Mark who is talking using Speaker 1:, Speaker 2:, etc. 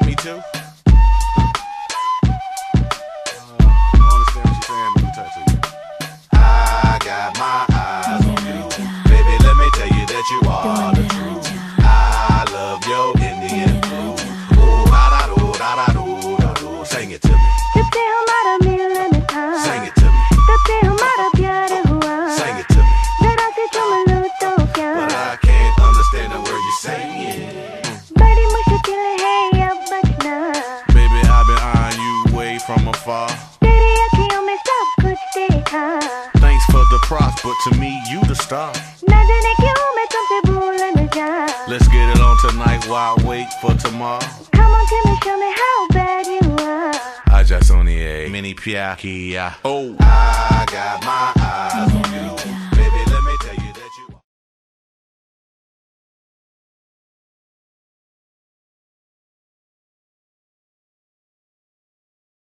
Speaker 1: Me too. I don't understand what you're saying. Let me talk to you. I got my eyes on you. Baby, let me tell you that you are the truth. I love your Indian food. Ooh, da-da-do, da-da-do, da-do. Sing it to me.
Speaker 2: तुझसे हमारा मिलन था,
Speaker 1: Sing it to me.
Speaker 2: तब से हमारा प्यार हुआ,
Speaker 1: Sing it to me.
Speaker 2: जरा से चुम लूं तो क्या,
Speaker 1: But I can't understand the word you're saying.
Speaker 2: बड़ी मुश्किल है अब बचना,
Speaker 1: Baby, I've been eyeing you way from afar.
Speaker 2: तेरी अखियों में सब कुछ देखा,
Speaker 1: Thanks for the props, but to me, you the star.
Speaker 2: न जाने क्यों मैं तुमसे भूल न जा.
Speaker 1: Let's get it on tonight while I wait for tomorrow.
Speaker 2: Come on, tell me, show me how bad you are.
Speaker 1: I just only a mini pia. Oh, I got my